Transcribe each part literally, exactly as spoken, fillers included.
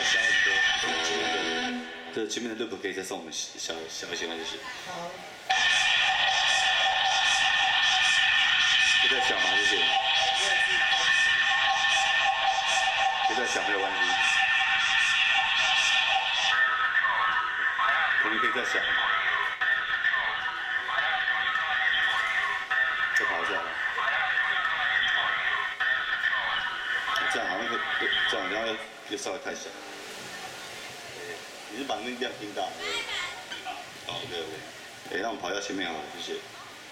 小很多，前面的，就是前面的 loop 可以再送我们小小一些吗？就是。好。可以再小吗？谢谢。可以再小没有关系。我们可以再小。再跑一下。这样好像会，这样然后又稍微太小。你是把那量听大？好 ，OK OK。哎，让我们跑一下前面好了，谢谢。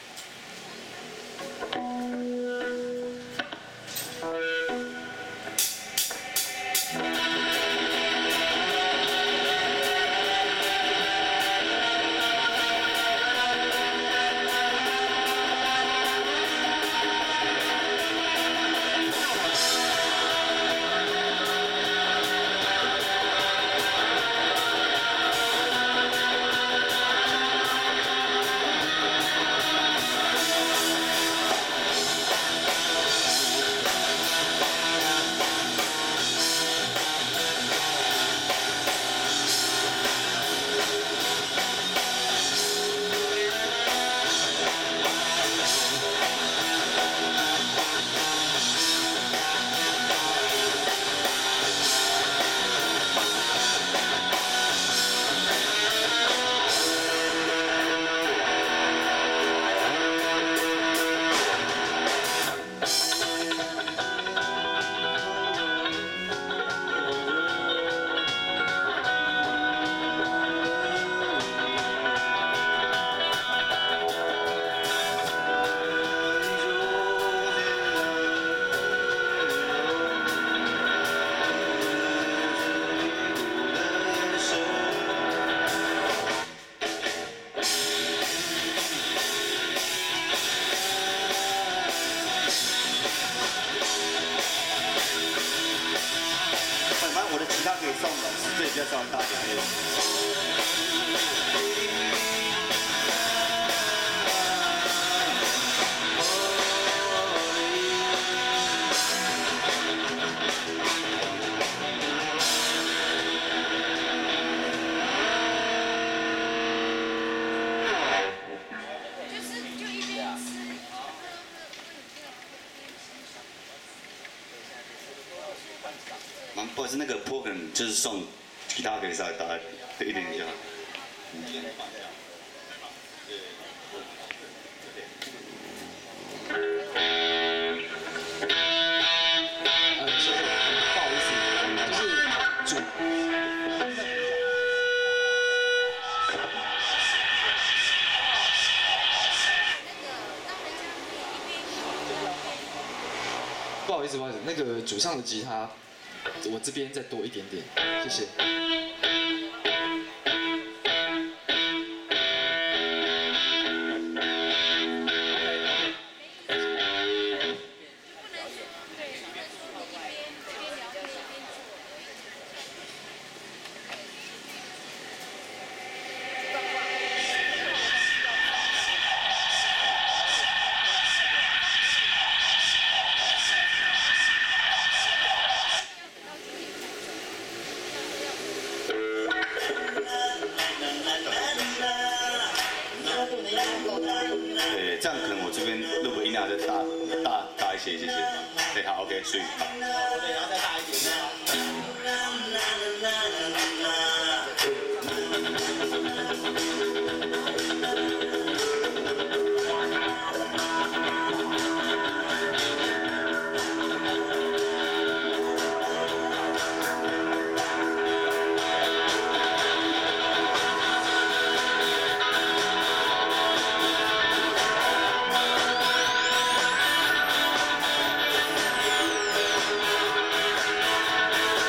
我的吉他可以送的，这里比较稍微大一点。蛮不好意思，那个 program 就是送吉他可以稍微大一点点就好。 呃，谢谢，不好意思，就是主。不好意思，不好意思，那个主唱的吉他。我这边再多一点点，谢谢。 对，这样可能我这边录个音量再大大大一些，谢谢。对，好 ，OK， 所以好。对，然后再大一点。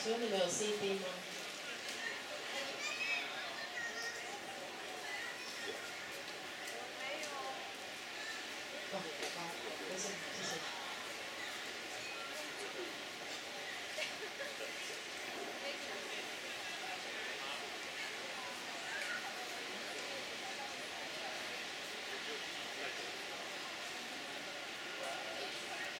请问你们有 C D 吗？哦，好，没事。